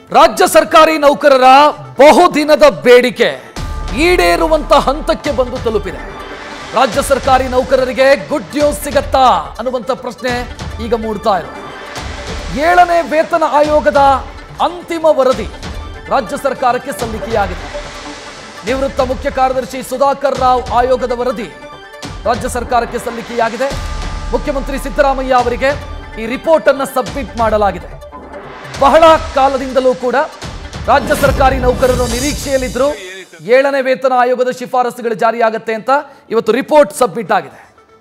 ರಾಜ್ಯ ಸರ್ಕಾರಿ ನೌಕರರ ಬಹುದಿನದ ಬೇಡಿಕೆ ಈಡೇರುವಂತ ಹಂತಕ್ಕೆ ಬಂದು ತಲುಪಿದೆ. ರಾಜ್ಯ ಸರ್ಕಾರಿ ನೌಕರರಿಗೆ ಗುಡ್ ನ್ಯೂಸ್ ಸಿಗತ್ತಾ ಅನ್ನುವಂತ ಪ್ರಶ್ನೆ ಈಗ ಮೂಡ್ತಾ ಇದೆ. 7ನೇ ವೇತನ ಆಯೋಗದ ಅಂತಿಮ ವರದಿ ರಾಜ್ಯ ಸರ್ಕಾರಕ್ಕೆ ಸಲ್ಲಿಕೆಯಾಗಿದೆ. ನಿವೃತ್ತ ಮುಖ್ಯ ಕಾರ್ಯದರ್ಶಿ ಸುಧಾಕರ್ ರಾವ್ ಆಯೋಗದ ವರದಿ ರಾಜ್ಯ ಸರ್ಕಾರಕ್ಕೆ ಸಲ್ಲಿಕೆಯಾಗಿದೆ. ಮುಖ್ಯಮಂತ್ರಿ ಸಿದ್ದರಾಮಯ್ಯ ಅವರಿಗೆ ಈ ರಿಪೋರ್ಟ್ ಅನ್ನು ಸಬ್ಮಿಟ್ ಮಾಡಲಾಗಿದೆ. ಬಹಳ ಕಾಲದಿಂದಲೂ ಕೂಡ ರಾಜ್ಯ ಸರ್ಕಾರಿ ನೌಕರರು ನಿರೀಕ್ಷೆಯಲ್ಲಿದ್ದರು 7ನೇ ವೇತನ ಆಯೋಗದ ಶಿಫಾರಸುಗಳು ಜಾರಿಯಾಗುತ್ತೆ ಅಂತ. ಇವತ್ತು ರಿಪೋರ್ಟ್ ಸಬ್ಮಿಟ್ ಆಗಿದೆ.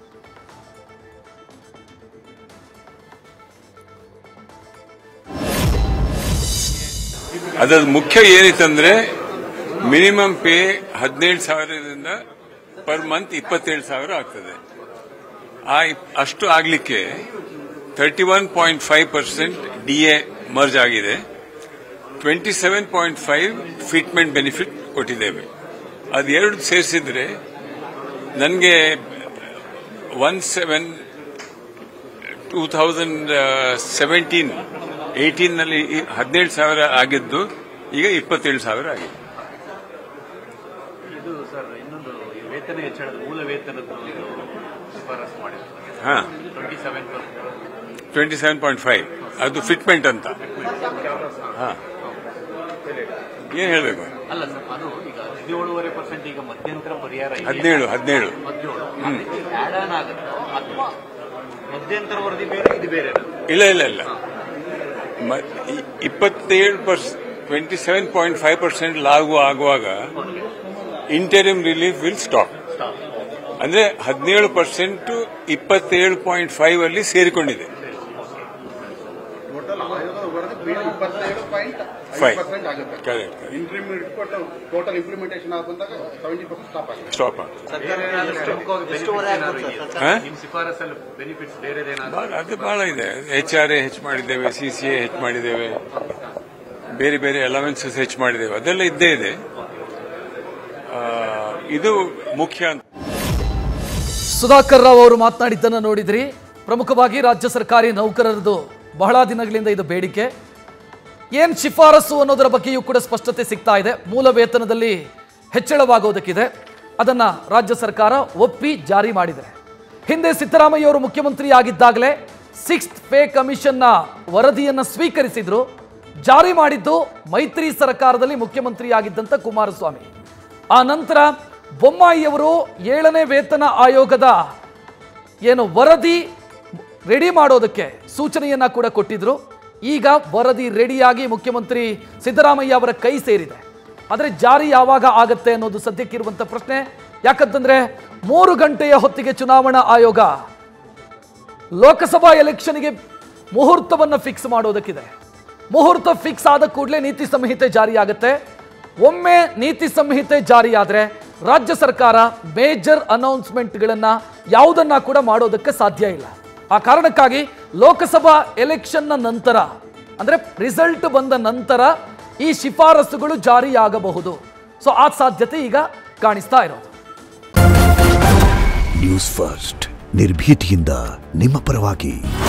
ಅದರ ಮುಖ್ಯ ಏನಿತ್ತಂದ್ರೆ ಮಿನಿಮಮ್ ಪೇ 17,000ರಿಂದ ಪರ್ ಮಂತ್ 27,000 ಆಗ್ತದೆ. ಅಷ್ಟು ಆಗ್ಲಿಕ್ಕೆ 31.5% DA ಮರ್ಜ್ ಆಗಿದೆ. 27.5 ಫಿಟ್ಮೆಂಟ್ ಬೆನಿಫಿಟ್ ಕೊಟ್ಟಿದ್ದೇವೆ. ಅದೆರಡು ಸೇರಿಸಿದ್ರೆ ನನಗೆ 2017-18 ನಲ್ಲಿ 17,000 ಆಗಿದ್ದು ಈಗ 27,000 ಆಗಿದೆ. ಇದು ಸರ್ ಇನ್ನೊಂದು ವೇತನ ಹೆಚ್ಚಳದ ಮೂಲ ವೇತನದ ಶಿಫಾರಸು ಮಾಡಿದ್ರು. 27.5 ಅದು ಫಿಟ್ಮೆಂಟ್ ಅಂತ. ಏನ್ ಹೇಳಬೇಕು? ಅಲ್ಲ ಸರ್, ಅದು ಈಗ 17.5% ಈಗ ಮಧ್ಯಂತರ ಪರಿಹಾರ 17 ಆಡ್ ಆನ್ ಆಗುತ್ತೆ ಅಥವಾ ಮಧ್ಯಂತರ ವರದಿ ಬೇರೆ ಇದು ಬೇರೆ? ಇಲ್ಲ 27.5% ಲಾಗು ಆಗುವಾಗ ಇಂಟರಿಮ್ ರಿಲೀಫ್ ವಿಲ್ ಸ್ಟಾಪ್. ಅಂದ್ರೆ 17% 27.5 ಅಲ್ಲಿ ಸೇರಿಕೊಂಡಿದೆ. ಸ್ಟಾಪ್ ಅದು ಬಹಳ ಇದೆ. HRA ಹೆಚ್ಚು ಮಾಡಿದ್ದೇವೆ, CCA ಹೆಚ್ಚು ಮಾಡಿದ್ದೇವೆ, ಬೇರೆ ಬೇರೆ ಅಲವೆನ್ಸಸ್ ಹೆಚ್ಚು ಮಾಡಿದ್ದೇವೆ, ಅದೆಲ್ಲ ಇದ್ದೇ ಇದೆ. ಇದು ಮುಖ್ಯ ಅಂತ ಸುಧಾಕರ್ ರಾವ್ ಅವರು ಮಾತನಾಡಿದ್ದನ್ನು ನೋಡಿದ್ರಿ. ಪ್ರಮುಖವಾಗಿ ರಾಜ್ಯ ಸರ್ಕಾರಿ ನೌಕರರದು ಬಹಳ ದಿನಗಳಿಂದ ಇದು ಬೇಡಿಕೆ. ಏನು ಶಿಫಾರಸು ಅನ್ನೋದರ ಬಗ್ಗೆಯೂ ಕೂಡ ಸ್ಪಷ್ಟತೆ ಸಿಗ್ತಾ ಇದೆ. ಮೂಲ ವೇತನದಲ್ಲಿ ಹೆಚ್ಚಳವಾಗೋದಕ್ಕಿದೆ, ಅದನ್ನು ರಾಜ್ಯ ಸರ್ಕಾರ ಒಪ್ಪಿ ಜಾರಿ ಮಾಡಿದೆ. ಹಿಂದೆ ಸಿದ್ದರಾಮಯ್ಯ ಅವರು ಮುಖ್ಯಮಂತ್ರಿ ಆಗಿದ್ದಾಗಲೇ 6th ಪೇ ಕಮಿಷನ್ನ ವರದಿಯನ್ನು ಸ್ವೀಕರಿಸಿದ್ರು. ಜಾರಿ ಮಾಡಿದ್ದು ಮೈತ್ರಿ ಸರ್ಕಾರದಲ್ಲಿ ಮುಖ್ಯಮಂತ್ರಿ ಆಗಿದ್ದಂಥ ಕುಮಾರಸ್ವಾಮಿ. ಆ ನಂತರ ಬೊಮ್ಮಾಯಿಯವರು 7ನೇ ವೇತನ ಆಯೋಗದ ಏನು ವರದಿ ರೆಡಿ ಮಾಡೋದಕ್ಕೆ ಸೂಚನೆಯನ್ನ ಕೂಡ ಕೊಟ್ಟಿದ್ರು. ಈಗ ವರದಿ ರೆಡಿಯಾಗಿ ಮುಖ್ಯಮಂತ್ರಿ ಸಿದ್ದರಾಮಯ್ಯ ಅವರ ಕೈ ಸೇರಿದೆ. ಆದರೆ ಜಾರಿ ಯಾವಾಗ ಆಗತ್ತೆ ಅನ್ನೋದು ಸದ್ಯಕ್ಕಿರುವಂಥ ಪ್ರಶ್ನೆ. ಯಾಕಂತಂದ್ರೆ 3 ಗಂಟೆಯ ಹೊತ್ತಿಗೆ ಚುನಾವಣಾ ಆಯೋಗ ಲೋಕಸಭಾ ಎಲೆಕ್ಷನ್ಗೆ ಮುಹೂರ್ತವನ್ನು ಫಿಕ್ಸ್ ಮಾಡೋದಕ್ಕಿದೆ. ಮುಹೂರ್ತ ಫಿಕ್ಸ್ ಆದ ಕೂಡಲೇ ನೀತಿ ಸಂಹಿತೆ ಜಾರಿಯಾಗುತ್ತೆ. ಒಮ್ಮೆ ನೀತಿ ಸಂಹಿತೆ ಜಾರಿಯಾದರೆ ರಾಜ್ಯ ಸರ್ಕಾರ ಮೇಜರ್ ಅನೌನ್ಸ್ಮೆಂಟ್ಗಳನ್ನು ಯಾವುದನ್ನ ಕೂಡ ಮಾಡೋದಕ್ಕೆ ಸಾಧ್ಯ ಇಲ್ಲ. ಆ ಕಾರಣಕ್ಕಾಗಿ ಲೋಕಸಭಾ ಎಲೆಕ್ಷನ್ನ ನಂತರ ಅಂದರೆ ರಿಸಲ್ಟ್ ಬಂದ ನಂತರ ಈ ಶಿಫಾರಸುಗಳು ಜಾರಿಯಾಗಬಹುದು. ಸೊ ಆ ಸಾಧ್ಯತೆ ಈಗ ಕಾಣಿಸ್ತಾ ಇರೋದು. ನ್ಯೂಸ್ ಫಸ್ಟ್ ನಿರ್ಭೀತಿಯಿಂದ ನಿಮ್ಮ ಪರವಾಗಿ.